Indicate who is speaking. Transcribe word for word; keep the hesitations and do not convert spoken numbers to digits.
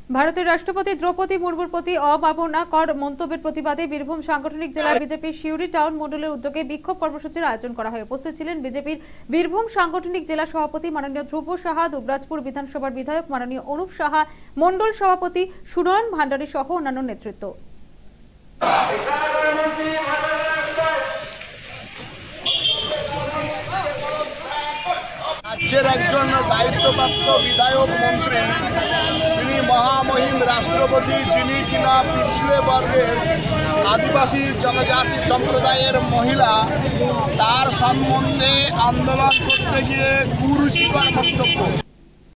Speaker 1: ভারতের রাষ্ট্রপতি দ্রৌপদী মুর্মুর প্রতি অমাননাকর মন্তব্যের প্রতিবাদে বীরভূম সাংগঠনিক জেলা বিজেপির সিউড়ি টাউন মণ্ডলের উদ্যোগে বিক্ষোভ কর্মসূচির আয়োজন করা হয়। উপস্থিত ছিলেন বিজেপির বীরভূম সাংগঠনিক জেলা সভাপতি মাননীয় ধ্রুব সাহা, দুবরাজপুর বিধানসভার বিধায়ক মাননীয় অনুপ সাহা, মণ্ডল সভাপতি সুনয়ন ভান্ডারী সহ অন্যান্য নেতৃত্ব।
Speaker 2: রাজ্যের একজন দায়িত্বপ্রাপ্ত বিধায়ক মন্ত্রী, তিনি মহামহিম রাষ্ট্রপতি, যিনি কিনা পিছড়ে বর্গের আদিবাসী জনজাতি সম্প্রদায়ের মহিলা, তার সম্বন্ধে আন্দোলন করতে গিয়ে কুরুচিকর মন্তব্য